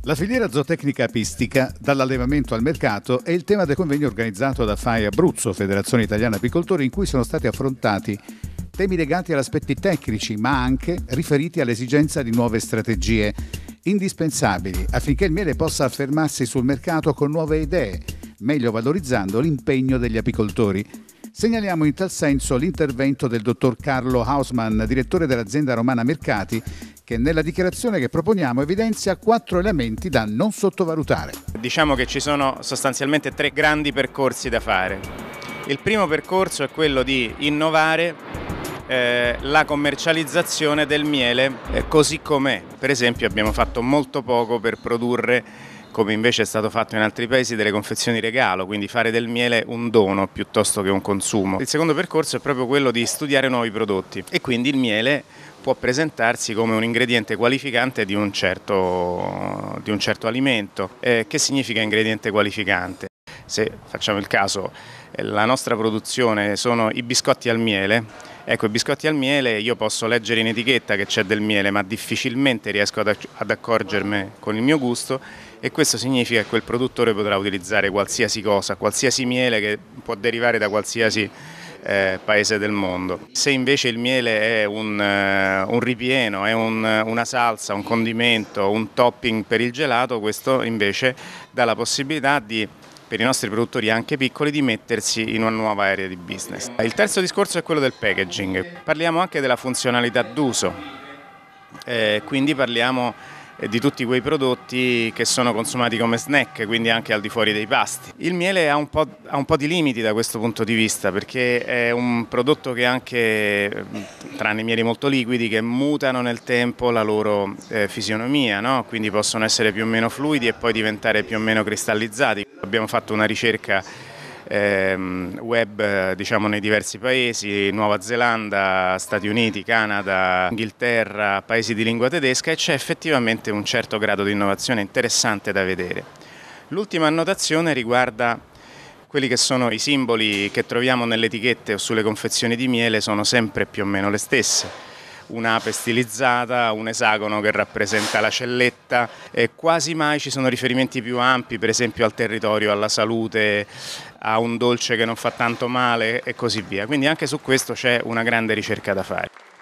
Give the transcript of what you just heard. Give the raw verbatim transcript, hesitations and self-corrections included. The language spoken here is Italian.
La filiera zootecnica apistica, dall'allevamento al mercato, è il tema del convegno organizzato da F A I Abruzzo, Federazione Italiana Apicoltori, in cui sono stati affrontati temi legati agli aspetti tecnici, ma anche riferiti all'esigenza di nuove strategie indispensabili affinché il miele possa affermarsi sul mercato con nuove idee, meglio valorizzando l'impegno degli apicoltori. Segnaliamo in tal senso l'intervento del dottor Carlo Hausmann, direttore dell'azienda romana Mercati, che nella dichiarazione che proponiamo evidenzia quattro elementi da non sottovalutare. Diciamo che ci sono sostanzialmente tre grandi percorsi da fare. Il primo percorso è quello di innovare eh, la commercializzazione del miele eh, così com'è. Per esempio abbiamo fatto molto poco per produrre, come invece è stato fatto in altri paesi, delle confezioni regalo, quindi fare del miele un dono piuttosto che un consumo. Il secondo percorso è proprio quello di studiare nuovi prodotti e quindi il miele può presentarsi come un ingrediente qualificante di un certo, di un certo alimento. Eh, che significa ingrediente qualificante? Se facciamo il caso, eh, la nostra produzione sono i biscotti al miele. Ecco, i biscotti al miele io posso leggere in etichetta che c'è del miele, ma difficilmente riesco ad, ad accorgermi con il mio gusto, e questo significa che quel produttore potrà utilizzare qualsiasi cosa, qualsiasi miele che può derivare da qualsiasi eh, paese del mondo. Se invece il miele è un, uh, un ripieno, è un, una salsa, un condimento, un topping per il gelato, questo invece dà la possibilità di, per i nostri produttori anche piccoli, di mettersi in una nuova area di business. Il terzo discorso è quello del packaging. Parliamo anche della funzionalità d'uso, eh, quindi parliamo di tutti quei prodotti che sono consumati come snack, quindi anche al di fuori dei pasti. Il miele ha un po', ha un po' di limiti da questo punto di vista, perché è un prodotto che anche, tranne i mieli molto liquidi, che mutano nel tempo la loro eh, fisionomia, no? Quindi possono essere più o meno fluidi e poi diventare più o meno cristallizzati. Abbiamo fatto una ricerca web, diciamo, nei diversi paesi, Nuova Zelanda, Stati Uniti, Canada, Inghilterra, paesi di lingua tedesca, e c'è effettivamente un certo grado di innovazione interessante da vedere. L'ultima annotazione riguarda quelli che sono i simboli che troviamo nelle etichette o sulle confezioni di miele, sono sempre più o meno le stesse. Un'ape stilizzata, un esagono che rappresenta la celletta, e quasi mai ci sono riferimenti più ampi, per esempio al territorio, alla salute, a un dolce che non fa tanto male e così via. Quindi anche su questo c'è una grande ricerca da fare.